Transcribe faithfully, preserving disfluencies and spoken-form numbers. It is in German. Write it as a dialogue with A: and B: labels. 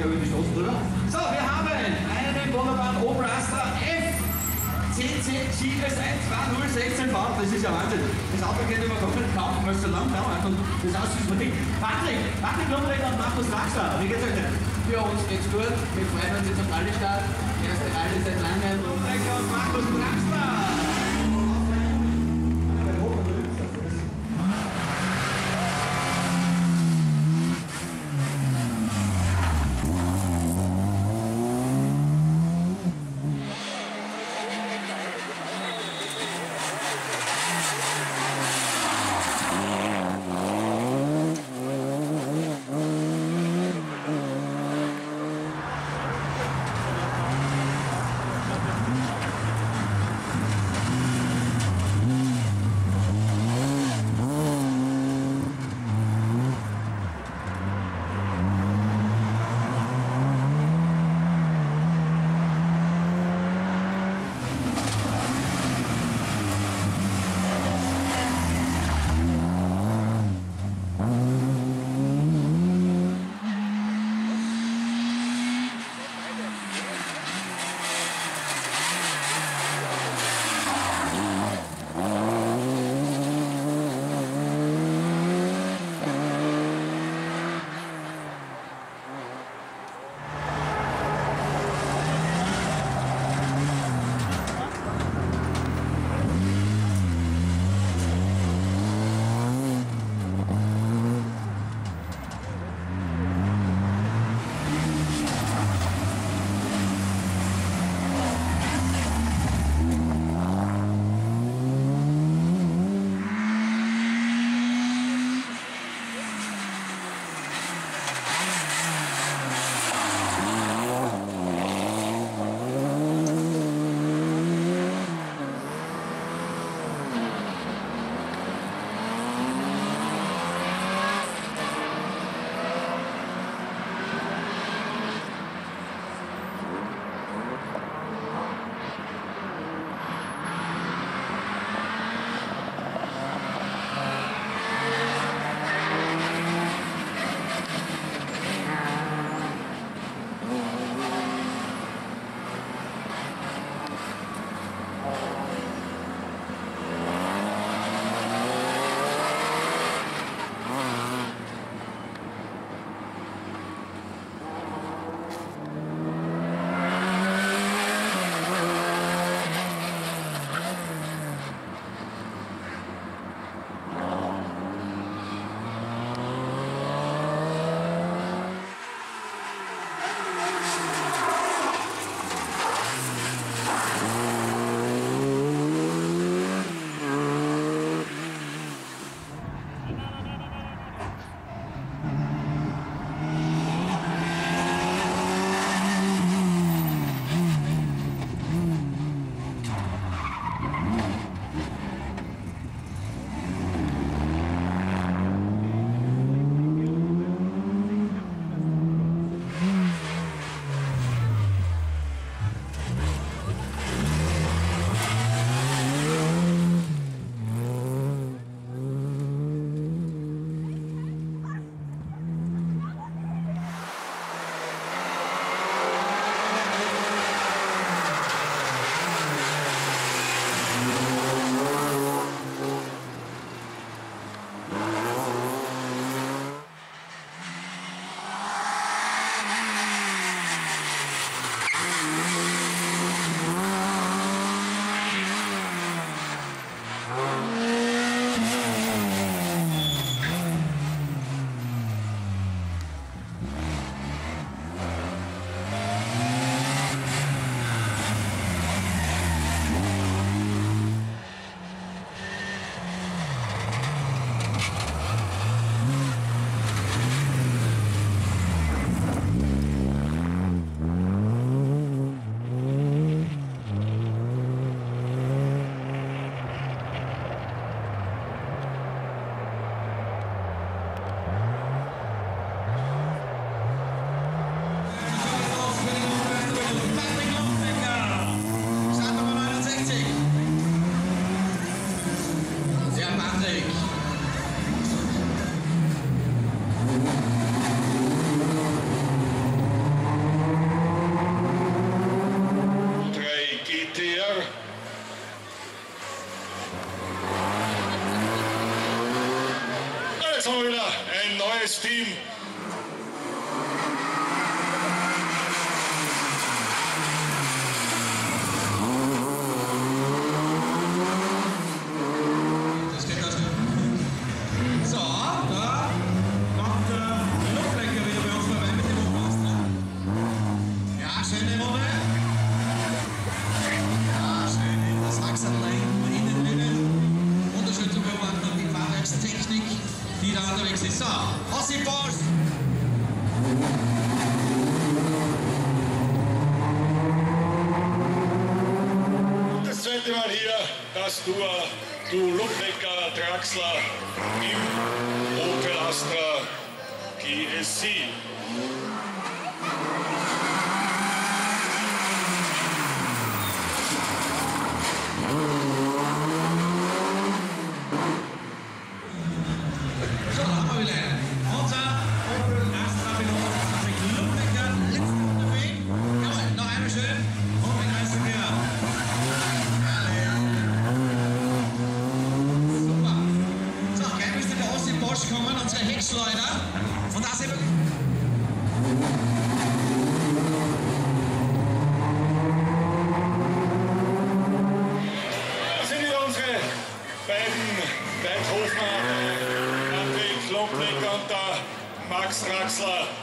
A: über die Straße drüber. So, wir haben einen wunderbaren Opel Astra F C C G S eins zwei null eins sechs V. Das ist ja Wahnsinn. Das Auto geht immer komplett kaufen, weil es so lang dauert und das aussieht wie Patrick, Patrick Lummerich und Markus Draxler. Wie geht's euch denn?
B: Für uns geht's gut. Wir freuen uns jetzt auf Rallye-Start. Erste Rallye seit langem.
A: Lummerich und Markus Draxler.
C: zweites Team.
A: Das geht also. So, da macht der Luftlenker wieder bei uns vorbei mit dem Obermaster. Ja, schöne Runde. Ja, schön in das Achsellein innen drinnen. Wunderschön zu beobachten, die Fahrwerkstechnik, die da unterwegs ist. So, Ossi Bosch.
C: Das zweite Mal hier das Duo, du Luftlenker Draxler im Opel Astra G S C.
A: So, da haben wir wieder einen. Unser Opel Astra-Pilot, Patrick Luftlenker, letzte Runde für ihn. Jawohl, noch einmal schön. Und den Rest wieder. Super. So, gleich müsste der Ossi Bosch kommen, unsere Heckschleuder. Und da sind wir.
C: Das sind wieder unsere beiden Weidhofner, Patrick Luftlenker und der Max Draxler.